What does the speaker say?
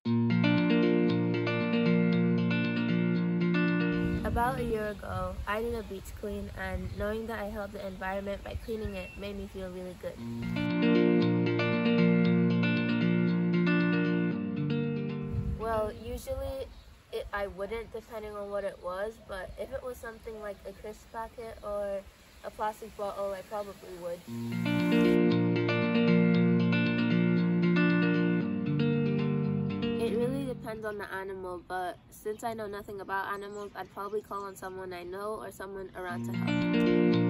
About a year ago, I did a beach clean, and knowing that I helped the environment by cleaning it made me feel really good. Well, usually I wouldn't, depending on what it was, but if it was something like a crisp packet or a plastic bottle, I probably would. It really depends on the animal, but since I know nothing about animals, I'd probably call on someone I know or someone around to help.